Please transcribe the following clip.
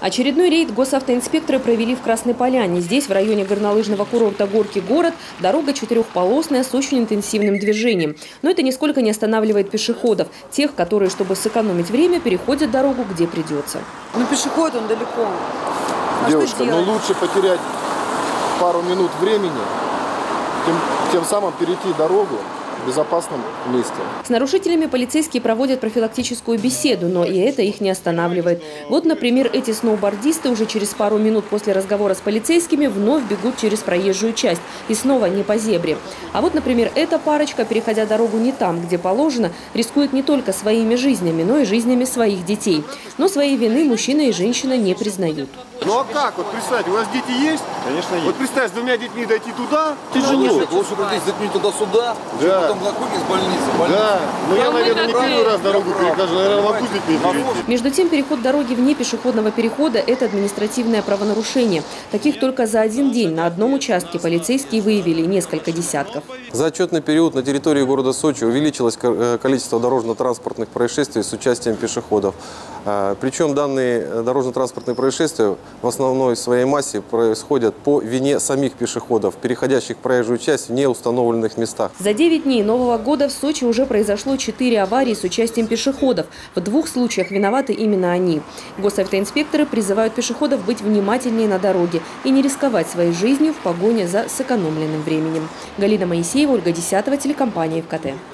Очередной рейд госавтоинспекторы провели в Красной Поляне. Здесь, в районе горнолыжного курорта «Горки город», дорога четырехполосная с очень интенсивным движением. Но это нисколько не останавливает пешеходов. Тех, которые, чтобы сэкономить время, переходят дорогу, где придется. Ну, пешеход он далеко. Девушка, но лучше потерять пару минут времени, тем самым перейти дорогу в безопасном месте. С нарушителями полицейские проводят профилактическую беседу, но и это их не останавливает. Вот, например, эти сноубордисты уже через пару минут после разговора с полицейскими вновь бегут через проезжую часть. И снова не по зебре. А вот, например, эта парочка, переходя дорогу не там, где положено, рискует не только своими жизнями, но и жизнями своих детей. Но своей вины мужчина и женщина не признают. Ну а как? Вот представьте, у вас дети есть? Конечно, есть. Вот представь, с двумя детьми дойти туда. Тяжело. Лучше пройти с детьми туда-сюда, чем потом в Лакуке с больницы. Да, но я, наверное, не первый раз дорогу перехожу, наверное, могу с детьми перейти. Между тем, переход дороги вне пешеходного перехода – это административное правонарушение. Таких только за один день на одном участке полицейские выявили несколько десятков. За отчетный период на территории города Сочи увеличилось количество дорожно-транспортных происшествий с участием пешеходов. Причем данные дорожно-транспортные происшествия в основной своей массе происходят по вине самих пешеходов, переходящих проезжую часть в неустановленных местах. За 9 дней Нового года в Сочи уже произошло 4 аварии с участием пешеходов. В 2 случаях виноваты именно они. Госавтоинспекторы призывают пешеходов быть внимательнее на дороге и не рисковать своей жизнью в погоне за сэкономленным временем. Галина Моисеева, Ольга Десятова, телекомпания ФКТ.